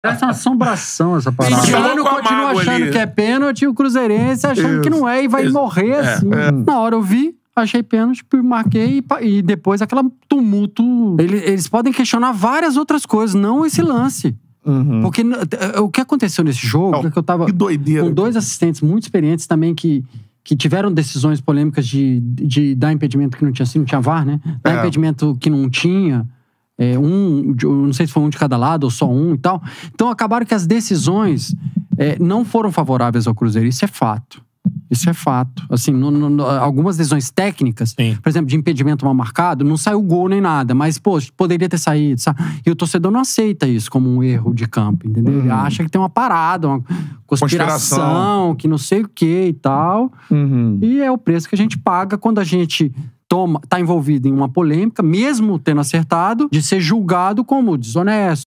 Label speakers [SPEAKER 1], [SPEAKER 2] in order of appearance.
[SPEAKER 1] Essa é uma assombração, essa parada.
[SPEAKER 2] E
[SPEAKER 1] O
[SPEAKER 2] jogando
[SPEAKER 1] continua achando que é pênalti, o Cruzeirense achando que não é e vai morrer assim. Na hora eu vi, achei pênalti, marquei e depois aquela tumulto. Eles podem questionar várias outras coisas, não esse lance. Porque o que aconteceu nesse jogo é que eu tava
[SPEAKER 2] que doideira,
[SPEAKER 1] com dois assistentes muito experientes também que tiveram decisões polêmicas de dar impedimento que não tinha, assim, não tinha VAR, né? Dar impedimento que não tinha. Não sei se foi um de cada lado ou só um e tal. Então acabaram que as decisões não foram favoráveis ao Cruzeiro. Isso é fato. Isso é fato. Assim, algumas decisões técnicas, por exemplo, de impedimento mal marcado, não saiu gol nem nada, mas, pô, poderia ter saído, sabe? E o torcedor não aceita isso como um erro de campo, entendeu? Ele acha que tem uma parada, uma conspiração, que não sei o que e tal. E é o preço que a gente paga quando a gente tá envolvido em uma polêmica, mesmo tendo acertado, de ser julgado como desonesto.